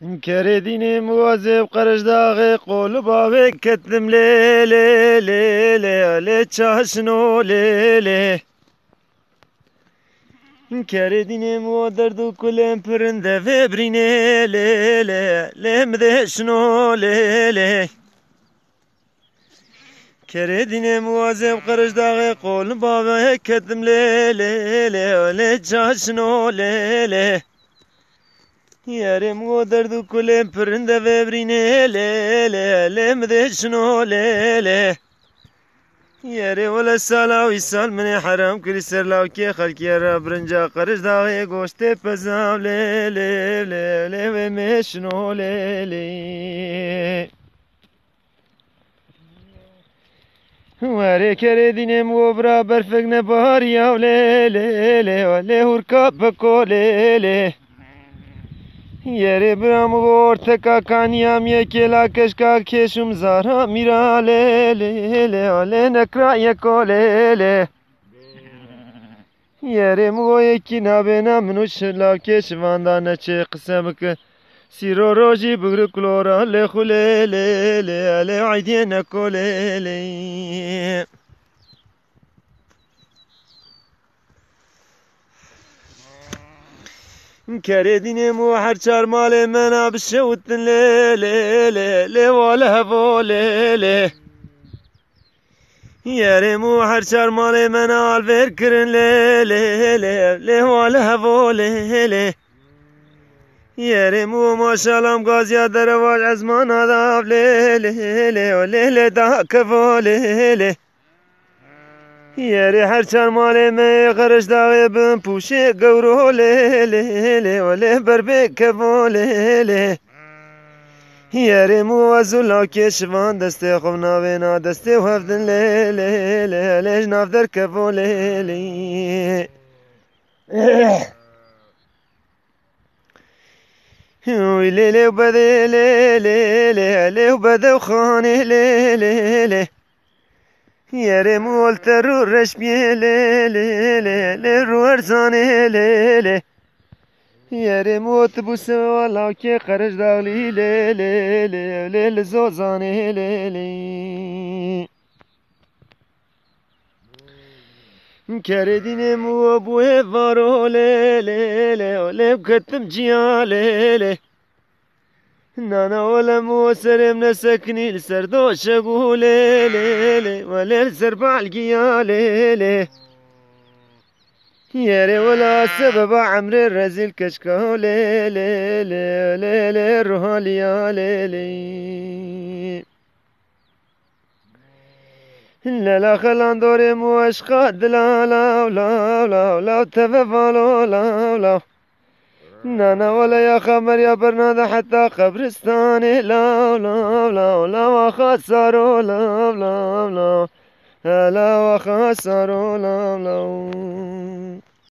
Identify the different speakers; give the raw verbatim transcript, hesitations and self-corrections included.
Speaker 1: كرديني مواظب قرش داغي قول بابي كتم لي لي لي لي لي تشاشنو لي لي كرديني مو دردو كلم پرنده فبريني لي لي لي مدهشنو لي لي كرديني مواظب قرش داغي قول بابي كتم لي لي لي لي تشاشنو لي لي يارم ودردو كلم پرنده فبريني لي لي لي مدهشنو لي لي ياري ولا سالاوي سال من حرام كري سرلاو كي خلكي را برنجا قرش داغي گوشته پزاو لي لي لي لي ومشنو لي لي واري كردينم وبرا برفق نباريا لي لي لي ولي هوركا بكو لي لي ياري برام ورتكا كانيام يكيلا كشكا كيشم زارا ميرا لي لي لي ولي نكرا يكو لي لي ياري مو يكي نابنا منو شلاو كيش واندا نچه قسمك سيرو روجي بغر كلورا لي خلي لي لي لي عيدي نكو لي لي كرديني مو حرشار مالي منا بشوتن لي لي لي لي ولا هفو لي لي ياري مو حرشار مالي منا الفكرن لي لي لي لي ولا هفو لي لي ياري مو ما شاء الله مقازيا درواج عزمان هذا لي لي لي ولي لي داكفو لي لي ياري حرشان مالي مي غرش داغي بن پوشي قورو لي لي لي ولي بربي كفو لي لي ياري مو وزولا كيشوان دستي خونا وينا دستي وفدن لي لي لي ليش نافدر كفو لي لي ويلي لي وبدي لي لي لي لي وبدي وخاني لي لي لي ياري مول ترو رشمي لي لي لي لي روارزاني لي لي ياري موت بوسه ولا كي قرش داغلي لي لي لي لي لزوزاني لي لي كرديني مو بوه فارو لي لي لي لي بكتم جيا لي لي نانا ولا مو سرم نسكني لسردو شقو لي لي لي ولا لسربع القيا لي لي ياري ولا سبب عمر الرزيل كشكو لي لي لي لي لي روحاليا لي لي لا لا خلان دوري مو اشقاد لا لا لا لا لا تففالو لا لا نانا ولا يا خمر يا برنادة حتى قبرستاني لا لا لا لا وخسروا لا لا لا لا وخسروا لا لا